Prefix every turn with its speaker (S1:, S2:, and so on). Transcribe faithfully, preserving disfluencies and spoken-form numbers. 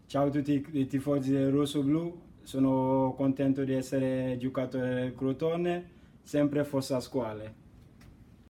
S1: Ciao a tutti i tifosi del Rosso-Blu, sono contento di essere giocatore del Crotone, sempre Fossa Squale.